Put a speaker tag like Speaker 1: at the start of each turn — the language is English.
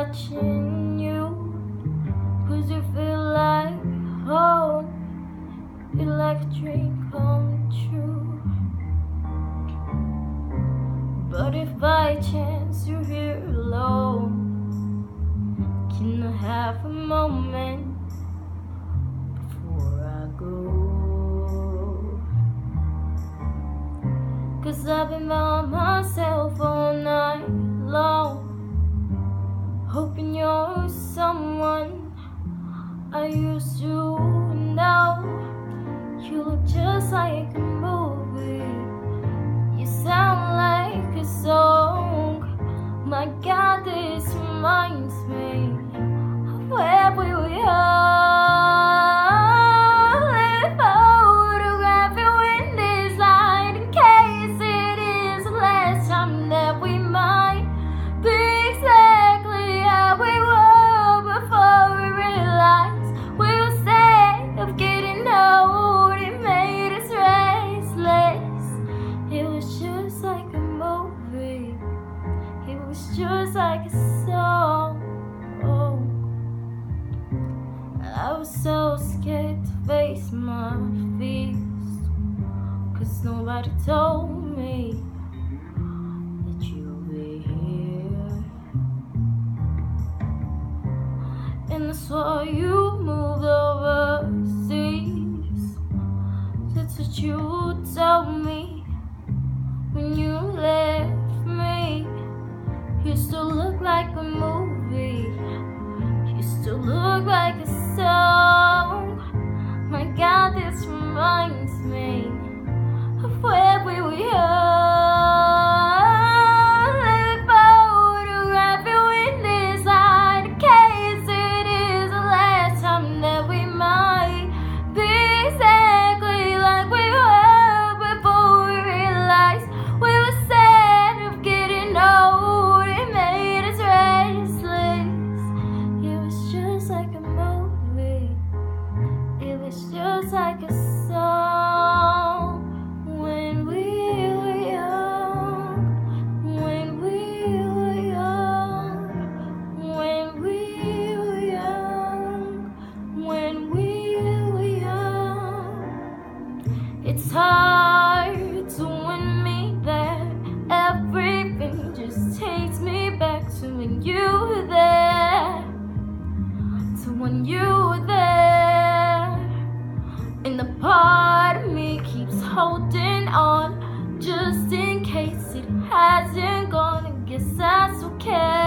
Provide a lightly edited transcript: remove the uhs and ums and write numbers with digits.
Speaker 1: watching you, 'cause you feel like home. Feel like a dream come true. But if by chance you're here alone, can I have a moment before I go? 'Cause I've been by myself all night long, hoping you're someone I used to know. You look just like a movie, you sound like a song. My God, this reminds me of where we were young. Let me photograph you in this light, in case it is the last time that we might be exactly how we were before we realized we were sick of getting old. It made us restless. It was just like a movie, it was just like a song. I was so scared to face my fears, 'cause nobody told me that you'd be here. And I saw you moved overseas. That's what you told me when you left me. You still look like a movie, you still look like a song. My God, this reminds me of where we were young. Let me photograph you in this light, in case it is the last time that we might be exactly like we were before we realized we were sad of getting old. It made us restless. It was just like a movie, it was just like a song. When we were young, when we were young, when we were young, when we were young. It's hard to win me back. Everything just takes me back to when you were there, to when you were there. And the part of me keeps holding on, just in case it hasn't gone. I guess that's okay.